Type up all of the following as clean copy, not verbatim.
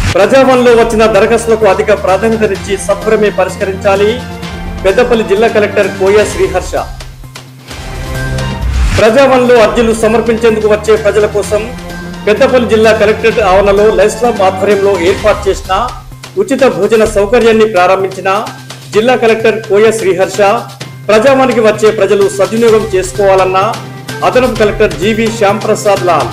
ప్రజావన్లో వచ్చిన దరఖాస్తులకు అధిక ప్రాధాన్యతనిచ్చి సత్వరమే పరిష్కరించాలి. పెద్దపల్లి జిల్లా కలెక్టర్ కోయ శ్రీహర్ష. ప్రజావన్లో అర్జీలు సమర్పించేందుకు వచ్చే ప్రజల కోసం పెద్దపల్లి జిల్లా కలెక్టరేట్ ఆవరణలో లైస్లాబ్ ఆధ్వర్యంలో ఏర్పాటు చేసిన ఉచిత భోజన సౌకర్యాన్ని ప్రారంభించిన జిల్లా కలెక్టర్ కోయ శ్రీహర్ష ప్రజావానికి వచ్చే ప్రజలు సద్వినియోగం చేసుకోవాలన్న అదనపు కలెక్టర్ జీవి శ్యాంప్రసాద్ లాల్.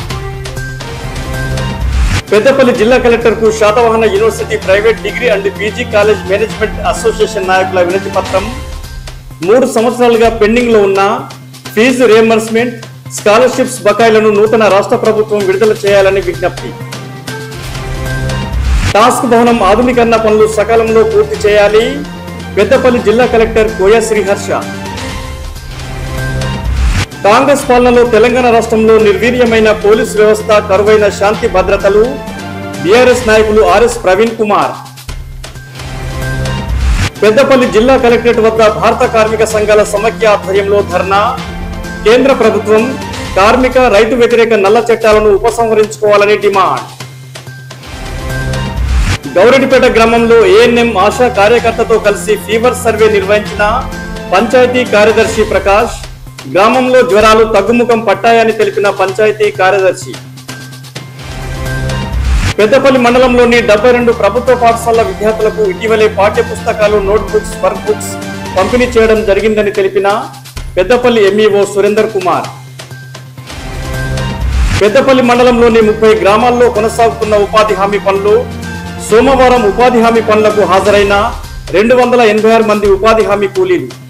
పెద్దపల్లి జిల్లా కలెక్టర్ కు Satavahana university private degree and PG college management association నాయకుల వినతి పత్రం. 3 సంవత్సరాలుగా పెండింగ్ లో ఉన్న ఫీజు రియంబర్స్మెంట్, స్కాలర్షిప్స్ బకాయిలను నూతన రాష్ట్ర ప్రభుత్వం విడుదల చేయాలని విజ్ఞప్తి. టాస్క్ భవనం ఆధునీకరణ పనులు సకాలంలో పూర్తి చేయాలి. పెద్దపల్లి జిల్లా కలెక్టర్ కోయ శ్రీహర్ష. కాంగ్రెస్ పాలనలో తెలంగాణ రాష్ట్రంలో నిర్వీర్యమైన పోలీసు వ్యవస్థ, కరువైన శాంతి భద్రతలు. బీఆర్ఎస్ నాయకులు ఆర్ఎస్ ప్రవీణ్ కుమార్. పెద్దపల్లి జిల్లా కలెక్టరేట్ వద్ద భారత కార్మిక సంఘాల సమైక్య ఆధ్వర్యంలో ధర్నా. కేంద్ర ప్రభుత్వం కార్మిక, రైతు వ్యతిరేక నల్ల చట్టాలను ఉపసంహరించుకోవాలని డిమాండ్. గౌరెడ్డిపేట గ్రామంలో ఏఎన్ఎం ఆశా కార్యకర్తతో కలిసి ఫీవర్ సర్వే నిర్వహించిన పంచాయతీ కార్యదర్శి ప్రకాష్. గ్రామంలో జ్వరాలు తగ్గుముఖం పట్టాయని తెలిపిన పంచాయతీ కార్యదర్శి. పెద్దపల్లి మండలంలోని 72 ప్రభుత్వ పాఠశాలల విద్యార్థులకు ఇటీవలే పాఠ్య పుస్తకాలు, నోట్బుక్స్, వర్క్ బుక్స్ పంపిణీ చేయడం జరిగిందని తెలిపిన పెద్దపల్లి ఎంఈఓ సురేందర్ కుమార్. పెద్దపల్లి మండలంలోని 30 గ్రామాల్లో కొనసాగుతున్న ఉపాధి హామీ పనులు. సోమవారం ఉపాధి హామీ పనులకు హాజరైన 286 మంది ఉపాధి హామీ కూలీలు.